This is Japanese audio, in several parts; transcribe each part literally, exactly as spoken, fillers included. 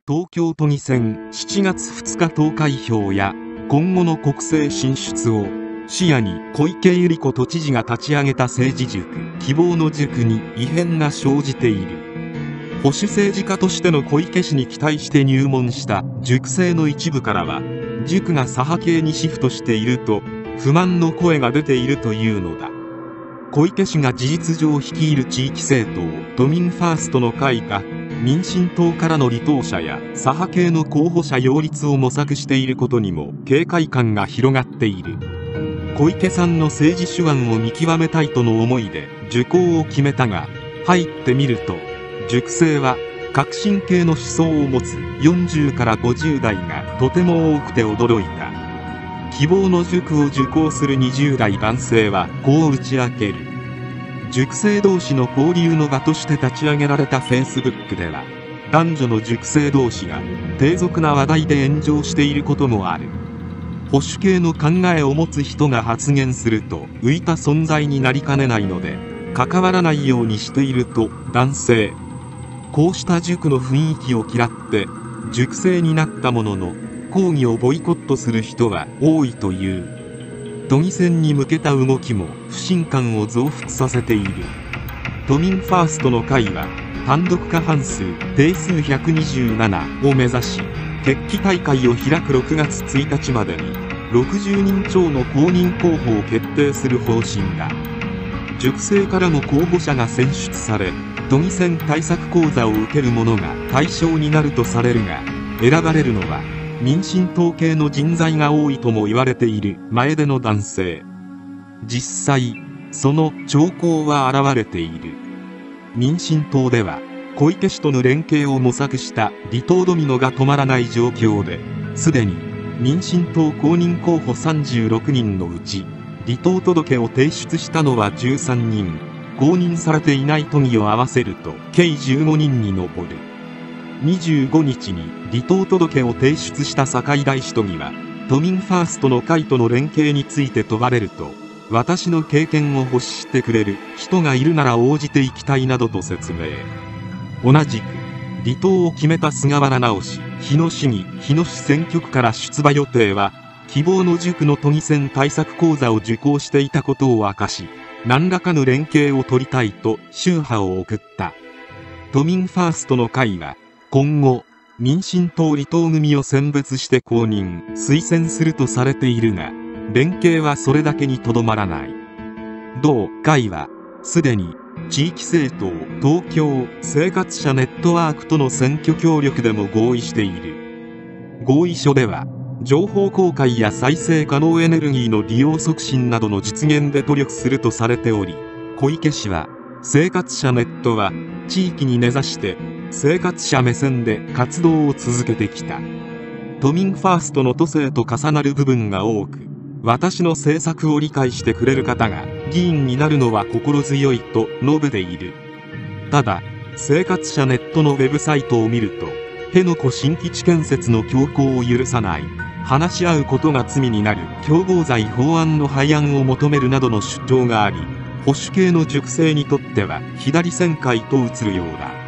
東京都議選しちがつふつか投開票や今後の国政進出を視野に小池百合子都知事が立ち上げた政治塾希望の塾に異変が生じている。保守政治家としての小池氏に期待して入門した塾生の一部からは、塾が左派系にシフトしていると不満の声が出ているというのだ。小池氏が事実上率いる地域政党都民ファーストの会が民進党からの離党者や左派系の候補者擁立を模索していることにも警戒感が広がっている。小池さんの政治手腕を見極めたいとの思いで受講を決めたが、入ってみると塾生は革新系の思想を持つよんじゅうからごじゅう代がとても多くて驚いた。希望の塾を受講するにじゅう代男性はこう打ち明ける。塾生同士の交流の場として立ち上げられたフェイスブックでは、男女の塾生同士が低俗な話題で炎上していることもある。保守系の考えを持つ人が発言すると浮いた存在になりかねないので関わらないようにしていると男性。こうした塾の雰囲気を嫌って塾生になったものの、講義をボイコットする人は多いという。都議選に向けた動きも不信感を増幅させている。都民ファーストの会は単独過半数定数ひゃくにじゅうななを目指し、決起大会を開くろくがつついたちまでにろくじゅうにん超の公認候補を決定する方針だ。塾生からも候補者が選出され、都議選対策講座を受ける者が対象になるとされるが、選ばれるのは民進党系の人材が多いとも言われている前出の男性。実際その兆候は現れている。民進党では小池氏との連携を模索した離党ドミノが止まらない状況で、すでに民進党公認候補さんじゅうろくにんのうち離党届を提出したのはじゅうさんにん、公認されていない都議を合わせると計じゅうごにんに上る。にじゅうごにちに離党届を提出した堺大使都議は、都民ファーストの会との連携について問われると、私の経験を欲してくれる人がいるなら応じていきたいなどと説明。同じく離党を決めた菅原直氏日野市議日野市選挙区から出馬予定は、希望の塾の都議選対策講座を受講していたことを明かし、何らかの連携を取りたいと秋波を送った。都民ファーストの会は今後民進党離党組を選別して公認推薦するとされているが、連携はそれだけにとどまらない。同会はすでに地域政党東京生活者ネットワークとの選挙協力でも合意している。合意書では情報公開や再生可能エネルギーの利用促進などの実現で努力するとされており、小池氏は生活者ネットは地域に根ざして生活者目線で活動を続けてきた。都民ファーストの都政と重なる部分が多く、私の政策を理解してくれる方が議員になるのは心強いと述べている。ただ生活者ネットのウェブサイトを見ると、辺野古新基地建設の強行を許さない、話し合うことが罪になる共謀罪法案の廃案を求めるなどの主張があり、保守系の塾生にとっては左旋回と映るようだ。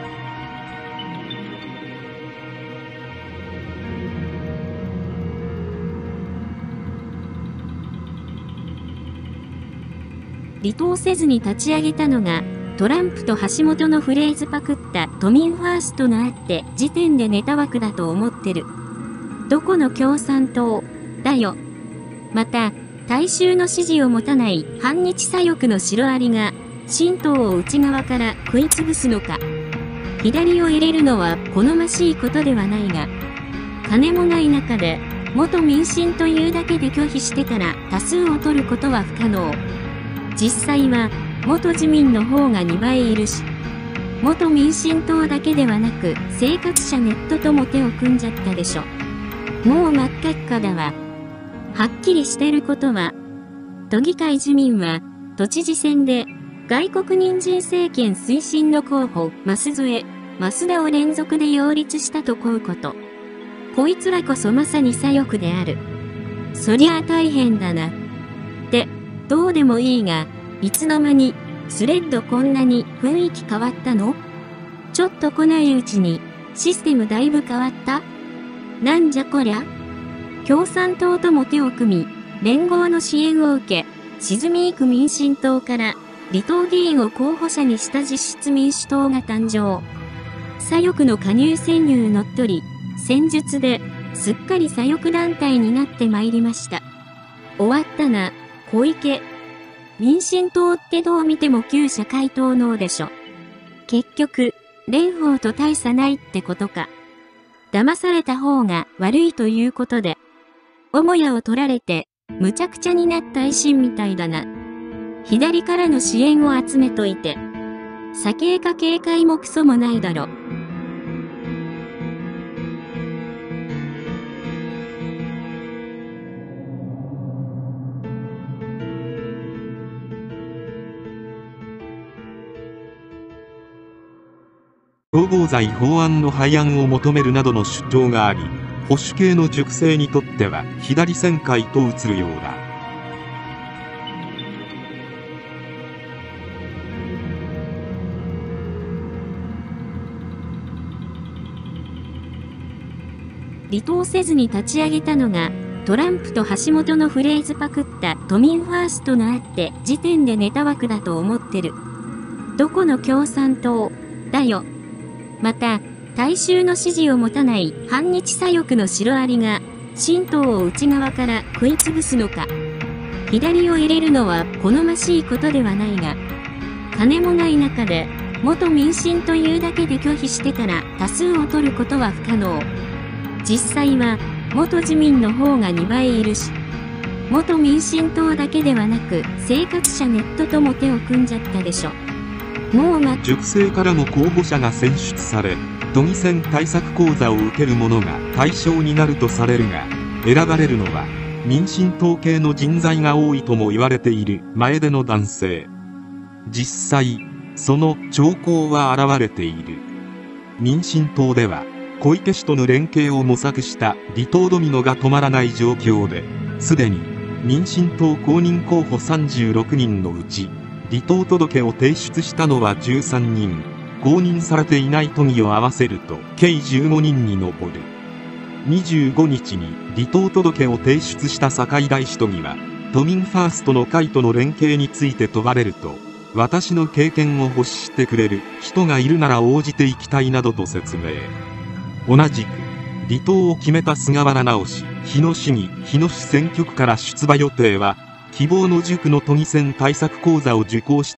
離党せずに立ち上げたのが、トランプと橋本のフレーズパクった都民ファーストがあって時点でネタ枠だと思ってる。どこの共産党だよ。また、大衆の支持を持たない反日左翼のシロアリが新党を内側から食いつぶすのか。左を入れるのは好ましいことではないが、金もない中で元民進というだけで拒否してから多数を取ることは不可能。実際は元自民の方がにばいいるし、元民進党だけではなく生活者ネットとも手を組んじゃったでしょ。もう真っ赤っかだわ。はっきりしてることは、都議会自民は都知事選で外国人参政権推進の候補舛添、増田を連続で擁立したとこうこと。こいつらこそまさに左翼である。そりゃあ大変だな。ってどうでもいいが、いつの間にスレッドこんなに雰囲気変わったの？ちょっと来ないうちにシステムだいぶ変わった？なんじゃこりゃ？共産党とも手を組み、連合の支援を受け、沈みゆく民進党から離党議員を候補者にした実質民主党が誕生。左翼の加入潜入乗っ取り、戦術ですっかり左翼団体になってまいりました。終わったな、小池。民進党ってどう見ても旧社会党能でしょ。結局、蓮舫と大差ないってことか。騙された方が悪いということで。母屋を取られて、むちゃくちゃになった維新みたいだな。左からの支援を集めといて。左傾か警戒もクソもないだろ。 共謀罪法案の廃案を求めるなどの主張があり、保守系の塾生にとっては左旋回と映るようだ。 離党せずに立ち上げたのが、トランプと橋本のフレーズパクった都民ファーストがあって時点でネタ枠だと思ってる。どこの共産党だよ。また、大衆の支持を持たない反日左翼のシロアリが、新党を内側から食いつぶすのか。左を入れるのは好ましいことではないが、金もない中で、元民進というだけで拒否してたら多数を取ることは不可能。実際は、元自民の方がにばいいるし、元民進党だけではなく、生活者ネットとも手を組んじゃったでしょ。もうま、 塾生からも候補者が選出され、都議選対策講座を受ける者が対象になるとされるが、選ばれるのは民進党系の人材が多いとも言われている前出の男性。実際、その兆候は現れている。民進党では小池氏との連携を模索した離党ドミノが止まらない状況で、すでに民進党公認候補さんじゅうろくにんのうち離党届を提出したのはじゅうさんにん、公認されていない都議を合わせると計じゅうごにんに上る。にじゅうごにちに離党届を提出した堺大使都議は、都民ファーストの会との連携について問われると、私の経験を欲してくれる人がいるなら応じていきたいなどと説明。同じく離党を決めた菅原直氏、日野市議、日野市選挙区から出馬予定は、希望の塾の都議選対策講座を受講し、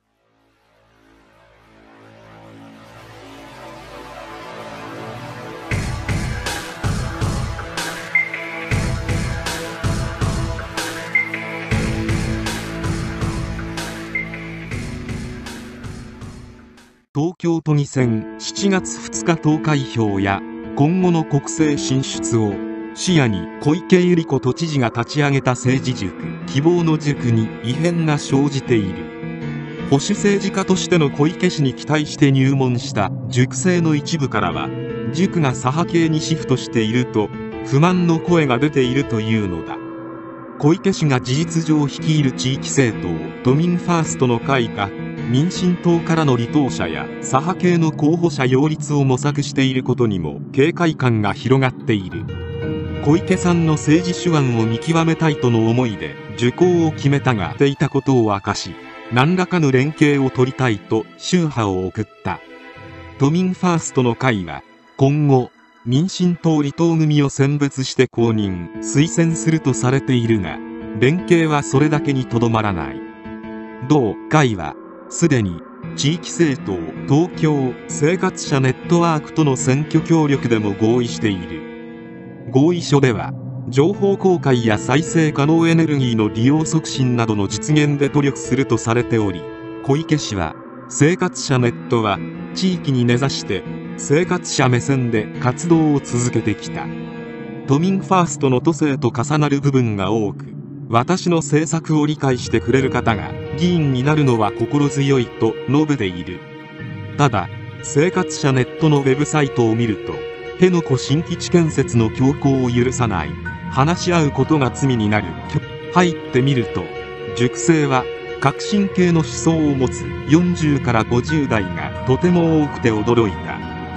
東京都議選しちがつふつか投開票や今後の国政進出を視野に小池百合子都知事が立ち上げた政治塾希望の塾に異変が生じている。保守政治家としての小池氏に期待して入門した塾生の一部からは、塾が左派系にシフトしていると不満の声が出ているというのだ。小池氏が事実上率いる地域政党都民ファーストの会が民進党からの離党者や左派系の候補者擁立を模索していることにも警戒感が広がっている。小池さんの政治手腕を見極めたいとの思いで受講を決めたがていたことを明かし、何らかの連携を取りたいと秋波を送った。都民ファーストの会は今後民進党離党組を選別して公認推薦するとされているが、連携はそれだけにとどまらない。同会はすでに地域政党東京生活者ネットワークとの選挙協力でも合意している。合意書では情報公開や再生可能エネルギーの利用促進などの実現で努力するとされており、小池氏は生活者ネットは地域に根ざして生活者目線で活動を続けてきた。都民ファーストの都政と重なる部分が多く、私の政策を理解してくれる方が議員になるのは心強いと述べている。ただ生活者ネットのウェブサイトを見ると、辺野古新基地建設の強行を許さない、話し合うことが罪になる。入ってみると、塾生は革新系の思想を持つよんじゅうからごじゅうだいがとても多くて驚いた。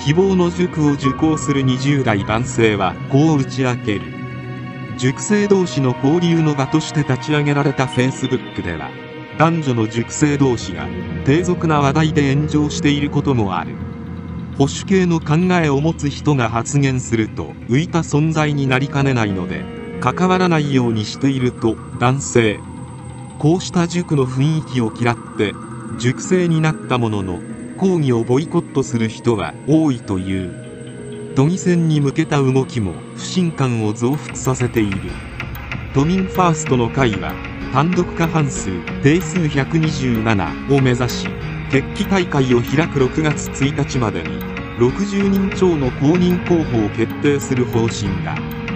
希望の塾を受講するにじゅう代男性はこう打ち明ける。塾生同士の交流の場として立ち上げられた フェイスブック では、男女の塾生同士が低俗な話題で炎上していることもある。保守系の考えを持つ人が発言すると浮いた存在になりかねないので、関わらないようにしていると男性。こうした塾の雰囲気を嫌って塾生になったものの、講義をボイコットする人は多いという。都議選に向けた動きも不信感を増幅させている。都民ファーストの会は単独過半数定数ひゃくにじゅうななを目指し、決起大会を開くろくがつついたちまでにろくじゅうにん超の公認候補を決定する方針だ。